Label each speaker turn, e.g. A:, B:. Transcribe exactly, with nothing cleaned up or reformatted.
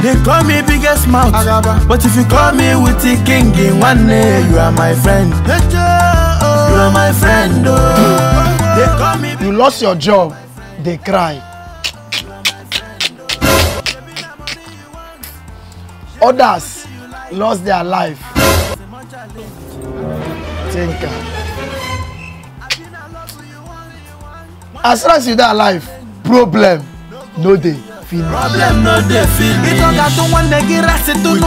A: They call me biggest mouth, but if you call me with the king in one day, you are my friend. You are my friend. Oh. They call me.
B: You lost your job, they cry. Others lost their life. Think. As long as you die alive, problem no dey finish.
A: Problem no dey finish.